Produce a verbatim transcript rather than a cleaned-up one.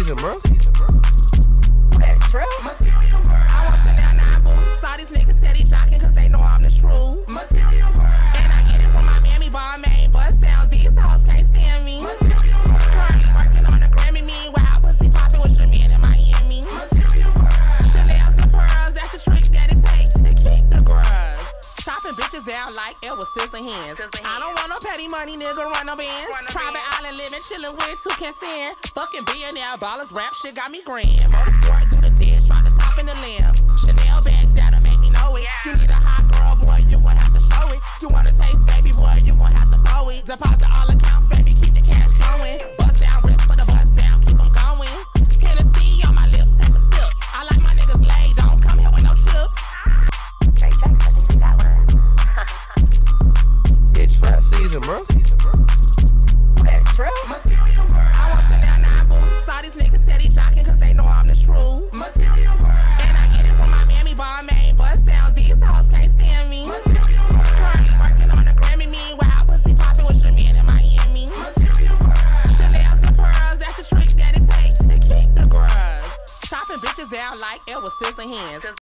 season, bro. That trip. Material girl. I want Chanel nine boots. Saw these niggas steady jocking cause they know I'm the truth. Material girl. And I get it from my Miami bar main bust downs. These hoes can't stand me. Material girl. Currently working on a Grammy. Meanwhile, pussy popping with your man in Miami. Material girl. Chanel's the pearls. That's the trick that it takes to keep the grubs. Chopping bitches down like it was sister hands. I don't want no petty money, nigga, run no bands. Private island living, chillin' with two can stand. Fucking billionaire ballers, rap shit got me grand. Motorsport do the dish, try to top in the limb. Chanel bags that'll make me know it. You need a hot girl, boy, you gon' have to show it. You wanna taste, baby, boy, you gon' have to throw it. Deposit all accounts, baby, keep the cash going. Bust down wrist for the bust down, keep them going. Tennessee on my lips, take a sip. I like my niggas laid, don't come here with no chips. Straight check, I think you got one. It's trap season, bro. That trip. Material girl. I want Chanel nine boots. Saw these niggas steady jocking cause they know I'm the truth. Material girl. And I get it from my Miami bar main bust downs. These hoes can't stand me. Material girl. Currently working on a Grammy. Meanwhile, pussy popping with your man in Miami. Material girl. Chanel's the pearls. That's the trick that it takes to keep the grubs. Chopping bitches down like it was sister hands.